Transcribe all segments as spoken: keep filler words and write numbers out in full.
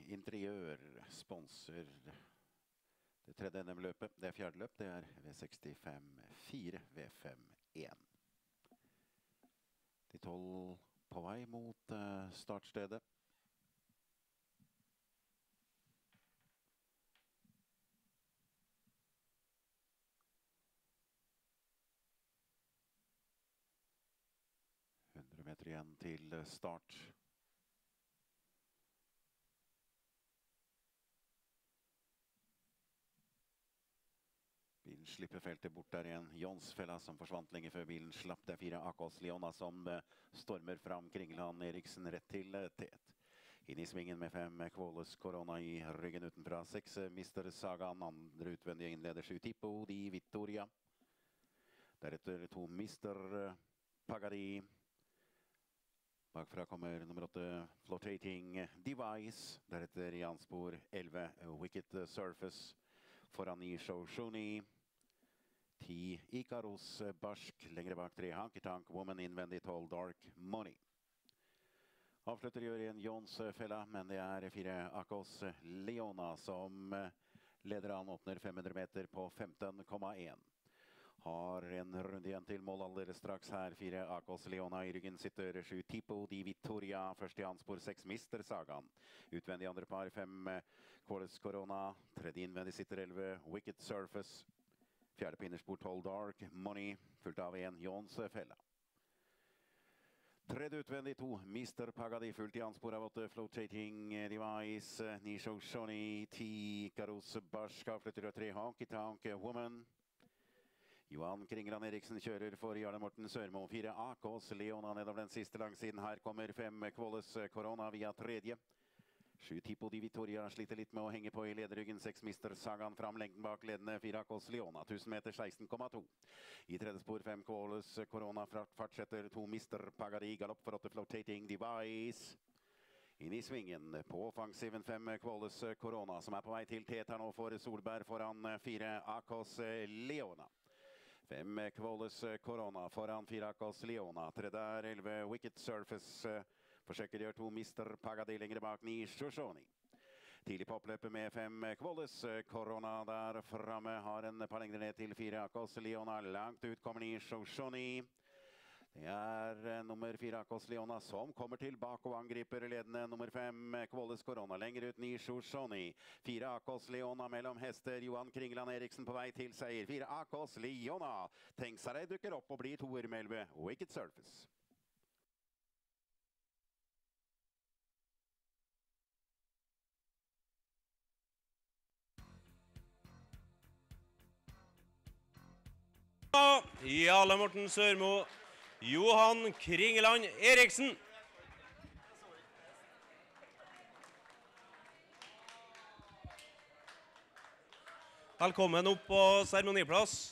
Interiør sponser det tredje N M-løpet. Det er fjerde løp, det er V sekstifem fire, V femten. De tolv på vei mot uh, startstedet. hundre meter igjen til start. Bilen slipper feltet bort der igjen. Jonsfella som forsvant lenge før bilen slapp. Det er fire A K Leona som stormer fram. Kringeland Eriksen rett til tet. Inn i svingen med fem Kvåles Corona i ryggen utenfra. Seks Mister Sagan. Andre utvendige innleder sju Tipo di Vittoria. Deretter to Mister Pagadi. Bakfra kommer nummer åtte Flotating Device. Deretter i anspor elleve Wicked Surface. Foran i Shoshoni. ti Ikaros Barsk. Lengre bak tre Hanky Tank Woman. Innvendig tolv Dark Money. Avslutter gjør igjen Jonsfella, men det er fire A K Leona som leder an. Åpner fem hundre meter på femten komma en. Har en runde igjen til mål allerede straks her. Fire A K Leona i ryggen sitter sju Tipo di Vittoria. Først i anspor seks Mister Sagan. Utvendig andre par fem Kvåles Corona. Tredje innvendig sitter elleve Wicked Surface. Fjerde pinnerspor tolv Dark Money. Fullt av en Jonsfella. Tredje utvendig to Mister Pagadi. Fullt i anspor av åtte Flotating Device. ni Shoshoni. ti Ikaros Barsk. Avslutter av tre Hanky Tank Woman. Johan Kringeland Eriksen kjører for Jarle Morten Sørmo. Fire A K Leona nedover den siste langsiden. Her kommer fem Kvåles Corona via tredje. Sju Tipo di Vittoria sliter litt med å henge på i lederryggen. Seks Mister Sagan fram lengden bak ledende. Fire A K Leona. tusen meter seksten komma to. I tredje spor fem Kvåles Corona. Fartsetter to Mister Pagadi. Galopp for åtte Flotating Device. Inn i svingen på offensiven fem Kvåles Corona, som er på vei til tet her nå for Solberg foran fire A K Leona. Fem Kvåles Corona foran fire A K Leona. Tredje er elleve Wicked Surface. Forsøker gjør to Mister Pagadi lengre bak ni Shoshoni. Tidlig på oppløpet med fem Kvåles Corona der fremme. Har en par lengder ned til fire A K Leona. Langt ut kommer ni Shoshoni. Det er nummer fire A K Leona som kommer tilbake og angriper ledende nummer fem Kvåles Corona. Lenger ut ni Shoshoni. Fire A K Leona mellom hester. Johan Kringeland Eriksen på vei til seier. Fire A K Leona. Tenk seg deg dukker opp og blir toer med elleve Wicked Surface. Jarle Morten Sørmo, Johan Kringeland Eriksen. Velkommen opp på seremoniplass.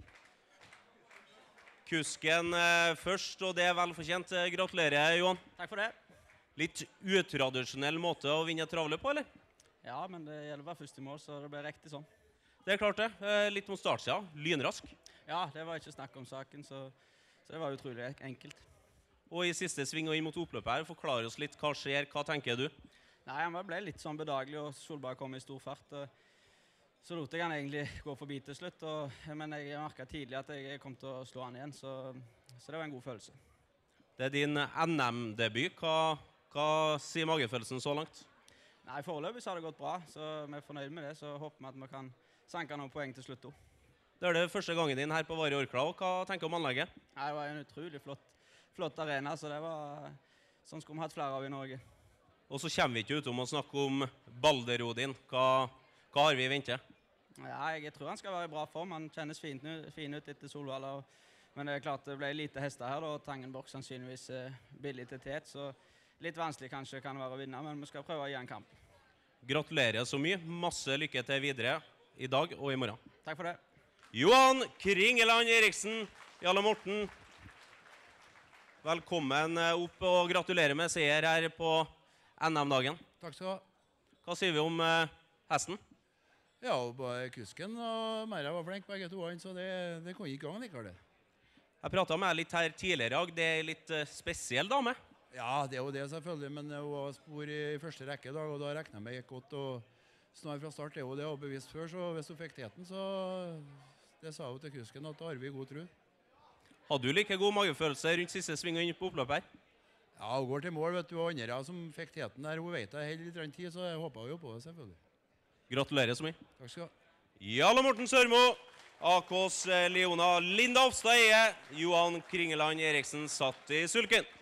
Kusken først, og det er vel fortjent. Gratulerer, Johan. Takk for det. Litt utradisjonell måte å vinne travle på, eller? Ja, men det gjelder å være først i mål, så det blir riktig sånn. Det er klart det. Litt mot startsida. Lynrask. Ja, det var ikke snakk om saken, så, så det var utrolig enkelt. Og i siste sving og inn mot oppløpet her, forklare oss litt hva skjer, hva tenker du? Nei, han ble litt sånn bedagelig, og Solberg kom i stor fart. Så lot jeg han egentlig gå forbi til slutt, og, men jeg merket tidlig at jeg kom til å slå han igjen, så, så det var en god følelse. Det er din N M-debut. Hva, hva sier magefølelsen så langt? Nei, foreløpig så har det gått bra, så vi er fornøyd med det, så håper vi at vi kan sanke noen poeng til slutt. Det er det første gangen din her på Vari Orkla, og hva tenker du om anlegget? Nei, det var en utrolig flott, flott arena, så det var sånn skulle vi hatt flere av i Norge. Og så kommer vi ikke ut om å snakke om Balderodin. Hva, hva har vi i vente? Ja, jeg tror han skal være i bra form. Han kjennes fint, fin ut etter Solvalla. Men det er klart det ble lite hester her, og Tangenborg sannsynligvis billig til tet. Så litt vanskelig kanskje kan det være å vinne, men vi skal prøve å gi en kamp. Gratulerer så mye. Masse lykke til videre i dag og i morgen. Takk for det. Johan Kringeland Eriksen, Jarle Morten. Velkommen opp og gratulerer med seier her på N M-dagen. Takk skal du ha. Hva sier vi om uh, hesten? Ja, både kusken og Merra var flink begge to, så det, det kunne ikke gang likevel det. Jeg pratet med deg litt her tidligere i dag. Det er en litt uh, spesiell dame. Ja, det er jo det selvfølgelig, men hun var spor i første rekke i dag, og da regnet jeg med gikk godt, og snar fra start er jo det, og bevist før, så hvis hun fikk teten, så det sa hun til kusken at da har vi god tro. Hadde du like god magefølelse rundt siste sving inn på oppløp her? Ja, hun går til mål, vet du, og andre som fikk teten der, hun vet det helt litt rann tid, så jeg håper jo på det selvfølgelig. Gratulerer så mye. Takk skal du ha. Jarle Morten Sørmo, A K's Leona Linda Hofstad Eie, Johan Kringeland Eriksen satt i sulken.